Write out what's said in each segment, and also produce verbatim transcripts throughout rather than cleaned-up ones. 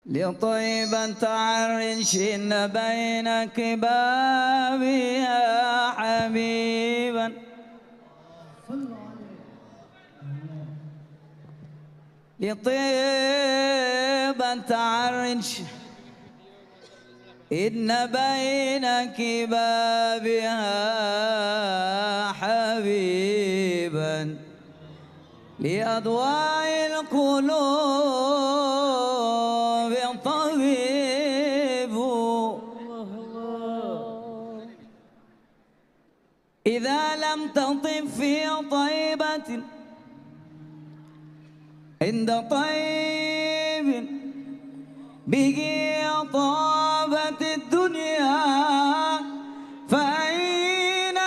لطيبا تعرشن بين كبابها حبيبا لطيبا تعرش إن بين كبابها حبيبا لأضواء القلوب طبيب إذا لم تطب في طيبة عند طيب به طابت الدنيا فأين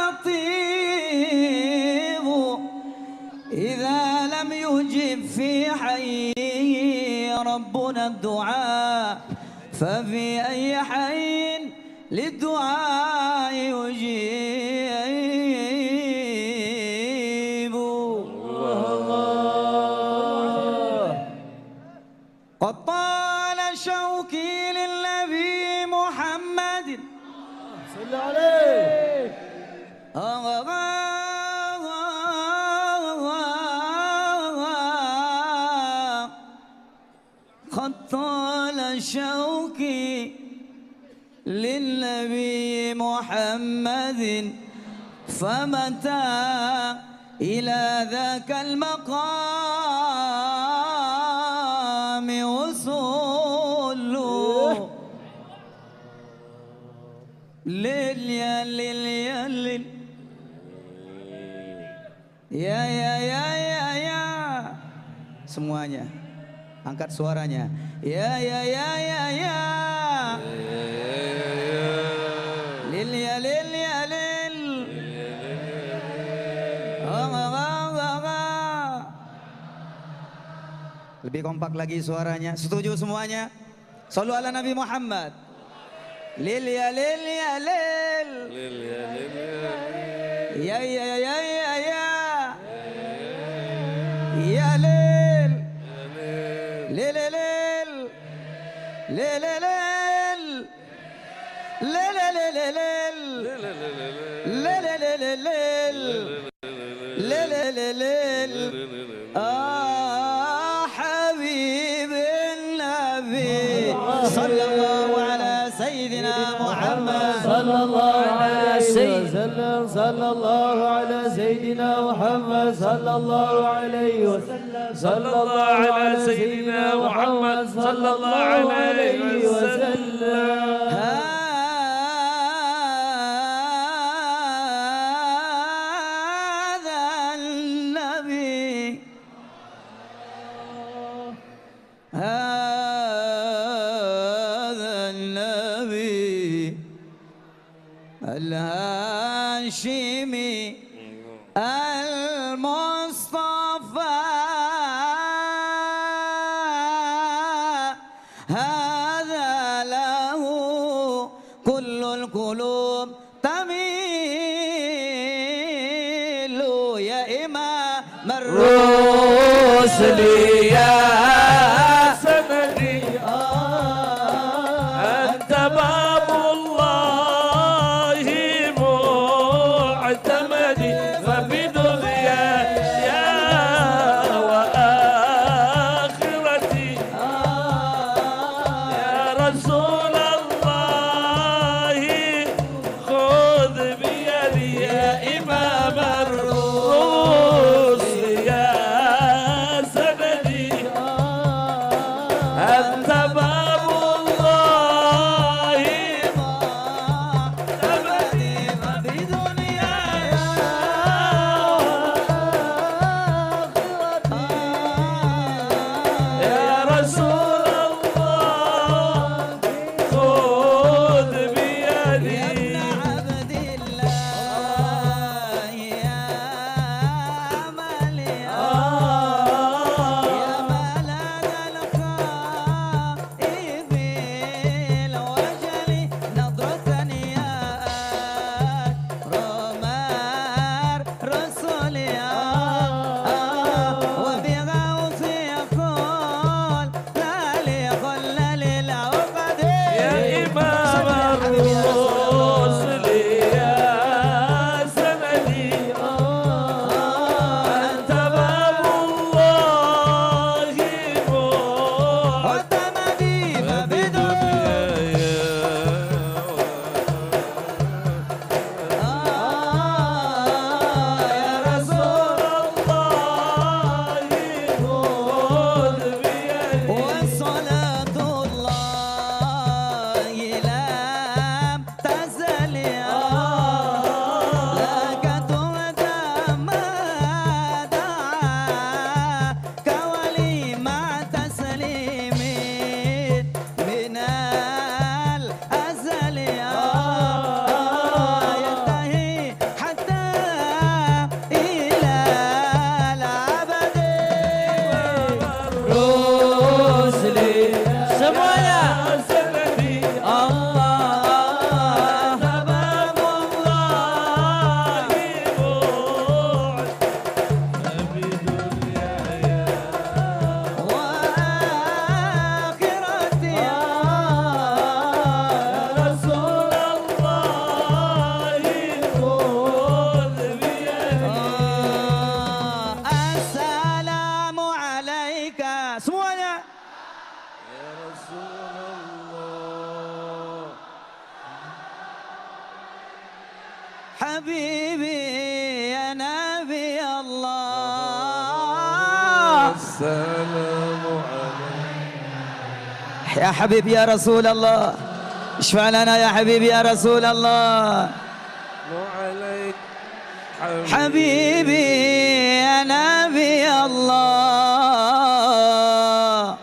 تطيب إذا لم يجب في حيه ربنا الدعاء ففي أي حي للدعاء يجيب الله. قد طال شوقي للنبي محمد صل عليه قد طال شوقي للنبي محمد فمتى إلى ذاك المقام وصول ليل يا ليل يا ليل ya ya ya ya ya semuanya angkat suaranya ya ya ya ya ya lil ya lil ya lil lebih kompak lagi suaranya. Setuju semuanya? Shallu ala Nabi Muhammad. Lil ya lil ya lil ya ya ya ya ya يا ليل ليل ليل ليل ليل ليل ليل آه حبيب النبي صلى الله على سيدنا محمد صلى الله عليه وسلم صلى الله على سيدنا محمد صلى الله عليه وسلم صلى الله على سيدنا محمد صلى الله عليه وسلم. هذا النبي هذا النبي الهاشمي المصطفى هذا له كل القلوب تميل يا إمام الرسل يا سندي أنت باب الله معتمدي ففي دنياي وآخرتي يا رسول الله خذ بيدي يا إمام الرسل يا سندي أنت باب الله معتمدي ففي دنياي يا رسول الله حبيبي يا نبي الله السلام عليك يا حبيبي يا رسول الله اشفع لنا يا حبيبي يا رسول الله وعليك حبيبي, حبيبي يا نبي الله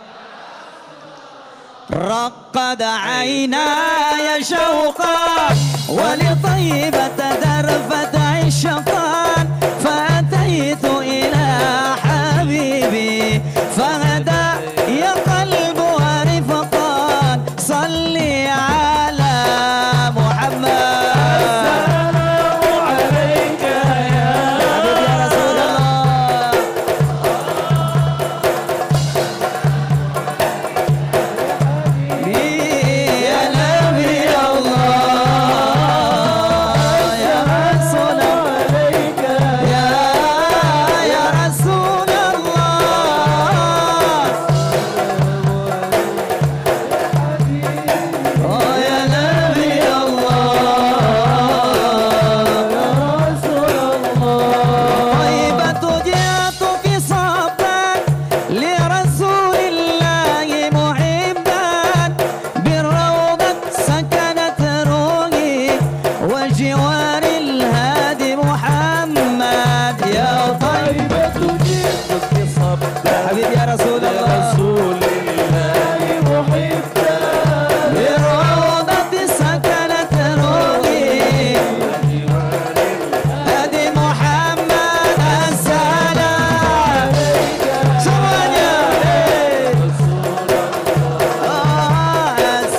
رقد عيناي شوقا ولطيبة ذرفت عشقا فأتيت إلى حبيبي فهدى يا قلب ورفقا صلي على محمد السلام عليك يا حبيبي يا رسول الله يا نبي الله يا رسول عليك يا يا رسول الله آه يا نبي الله يا رسول الله طيبة جئتك صبا لرسول الله محبا بالروضة سكنت روحي وجوار الهادي محمد يا طيبة جئتك صبا حبيبي يا رسول الله رسول الله محبا بالروضة سكنت روحي هادي محمد السلام سمعني آه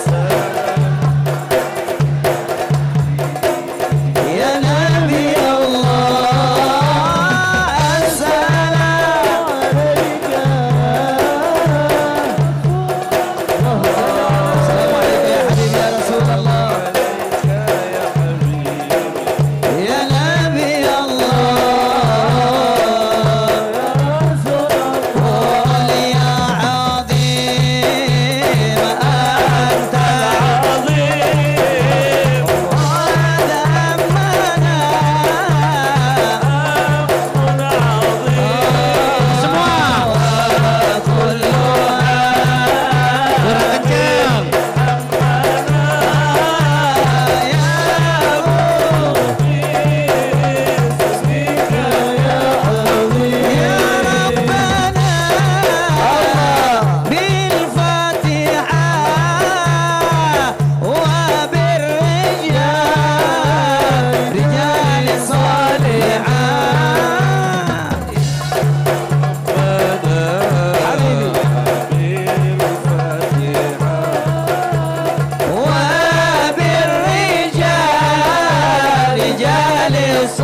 يا نبي الله السلام عليك السلام عليك يا حبيبي يا رسول الله يا حبيبي يا نبي الله قل يا عظيم أنت عظيم قد أمنا أمر عظيم سموها وبالرجال رجال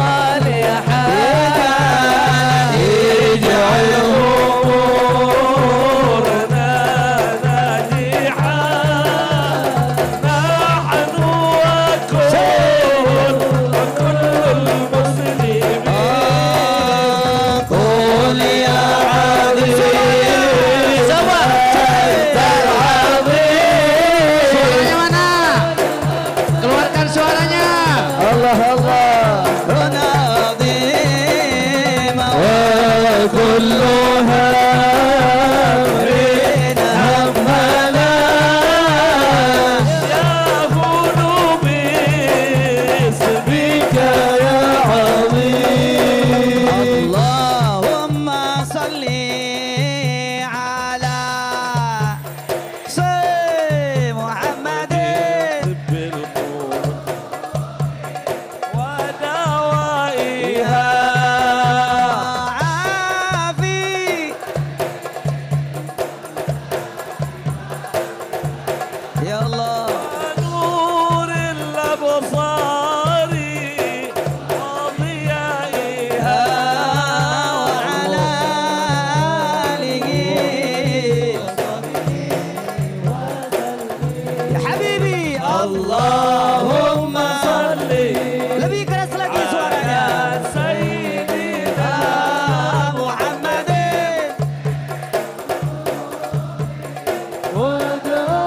صالحات اجعلهم أمورنا ناجحا نحن وكل وكل المسلمين قل يا عظيم سوا أنت العظيم suaranya mana? Keluarkan suaranya Allah Allah عظيم وكلها همنا يهون باسمك يا عظيم اللهم صل على سيدنا محمد طب القلوب ودوائها عافي يا الله نور الأبصار وضيائها وعلى آله يا حبيبي اللهم صل lebih keras lagi suaranya على سيدنا محمد ودوائها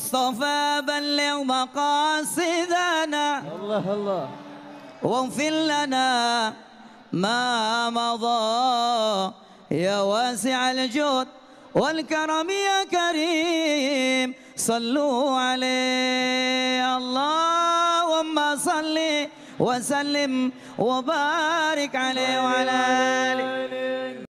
مصطفى بلغ مقاصدنا الله الله واغفر لنا ما مضى يا واسع الجود والكرم يا كريم صلوا عليه اللهم صل وسلم وبارك عليه وعلى آله